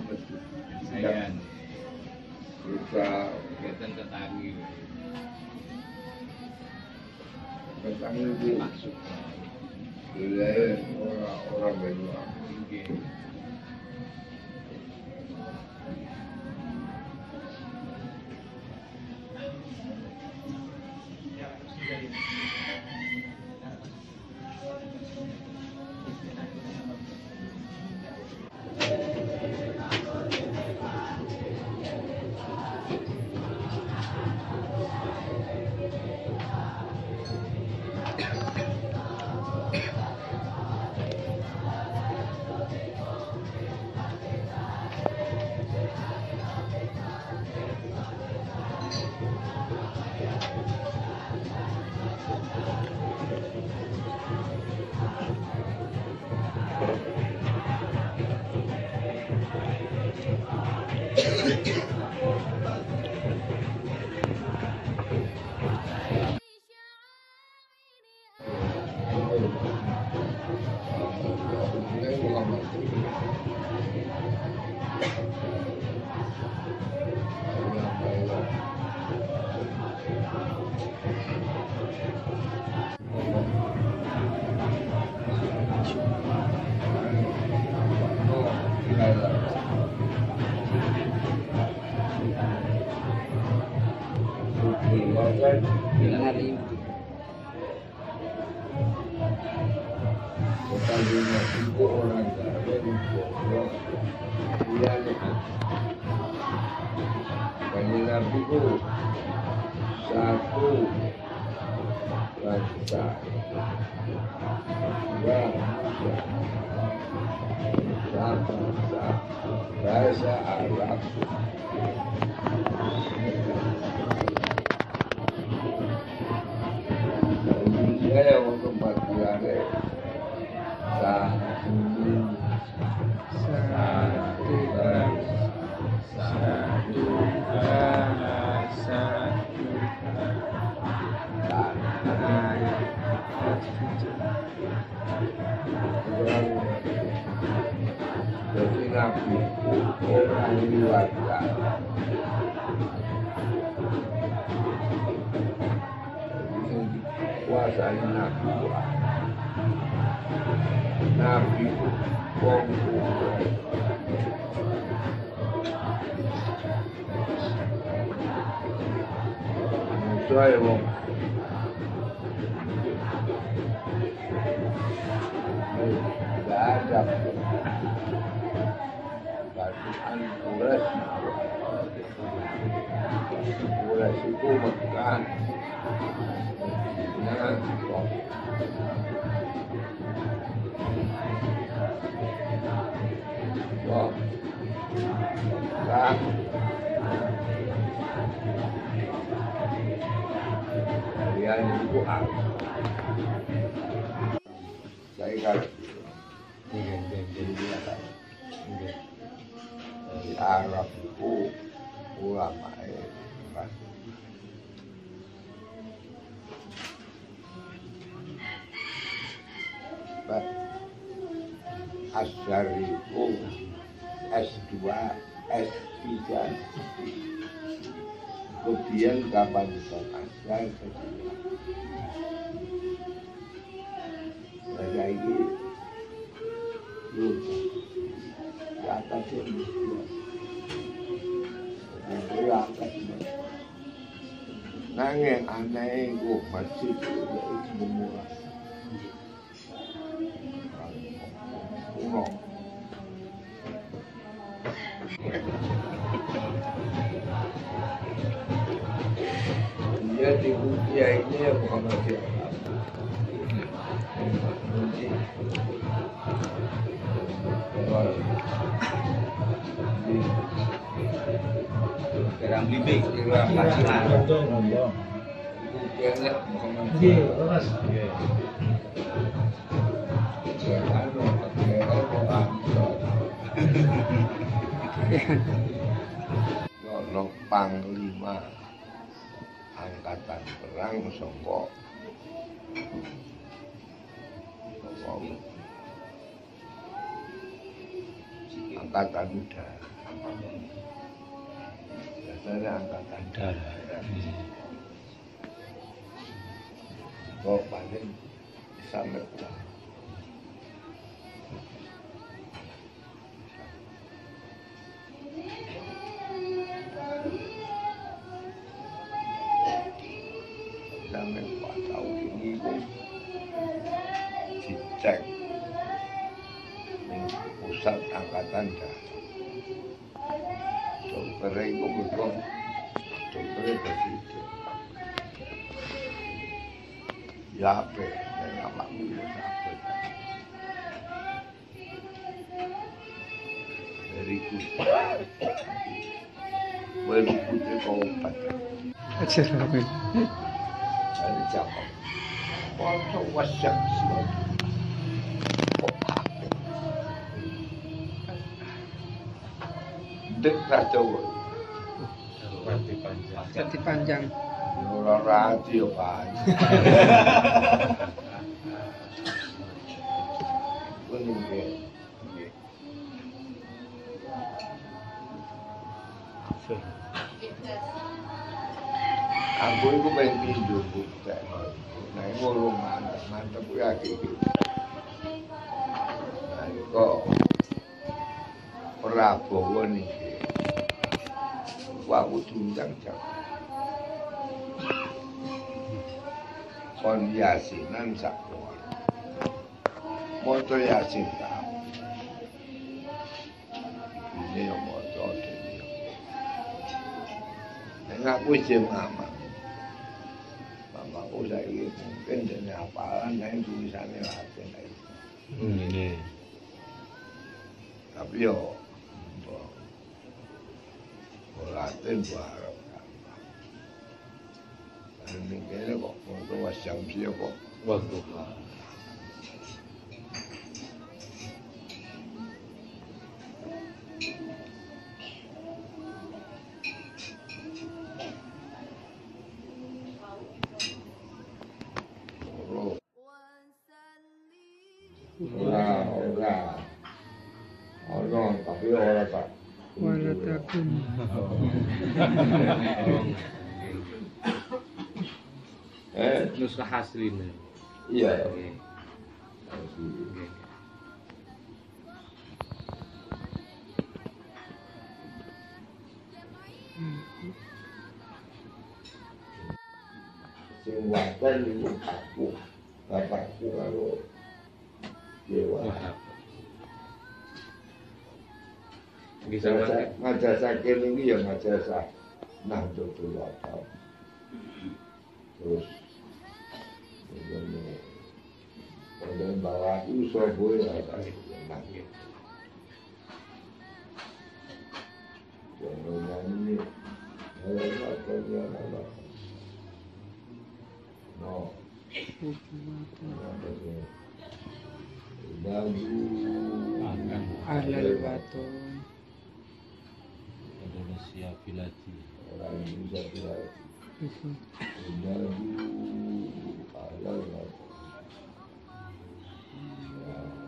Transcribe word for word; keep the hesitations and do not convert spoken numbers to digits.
Ayan. Bisa Kegiatan Ketangi. Ketangi itu Masuk. wilayah orang-orang Banyuwangi. Oke. Bilang hari ini. Pertandingan itu orang Jawa dia Kanjeng itu satu bangsa, dua satu bahasa Arab. Saya untuk bagiannya satu satu satu jadi nabi orang luar biasa. Kuasai nabi nabi wong saya wong nggak ada batuan kuras kuras itu Mekah. Nah, wah, kan, kalian itu apa? Saya kan, di Arab itu ulama itu Asyariku S dua, S tiga kemudian kapan bisa asyar kedua saya ini belum di atas ini di atas nangis aneh itu masih itu semua kuno. Dia di Rusia ini ya bukan masih Sekarang beli sekarang pacilan. Dia nggak bukan masih. Ono panglima angkatan perang saka angkatan udara. Biasanya angkatan Darat. Hmm. kok paling sampai tua. Sampai empat tahun ini pun dicek di pusat angkatan darat. Dokternya itu betul, dokternya presiden. Ya apa? Dan apapun ya apa? Very good. Very good kau obat. Ajar apa? Dari Jepang. Kau wasak semua. Kau apa? Dek saja. Rati panjang. Rati panjang. Orang rati ya Pak. Kuning ke. Aku itu pengen pinjau buku. Nah ini ngurung mantap, mantap ya gitu. Nah ini kok Prabowo nih. Wah aku tunjang jam. Kon yasinan sakwa. Moto yasin tak. Ini yang moto ini. Enggak aku jem mama. Mama aku saya mungkin jadi hafalan yang tulisannya latin lagi. Ini. Tapi yo, latin baru. Ini kayaknya kok moto wasyam sih kok. Waktu Ora, ora. Ono, tapi ora tak. Wala takun. Eh, nuskah aslinya. iya. Oke. Oke. Sing waten iku aku. Bapakku karo dewa. Wah. Bisa banget. Ngajak ini ya ngajak nah tutul apa. Terus kemudian kemudian bawa aku soboy ada nah kemudian ini ada apa apa no dagu Alal batu. Indonesia Filati. orang Indonesia tidak Itu. dagu alal batu. Ya.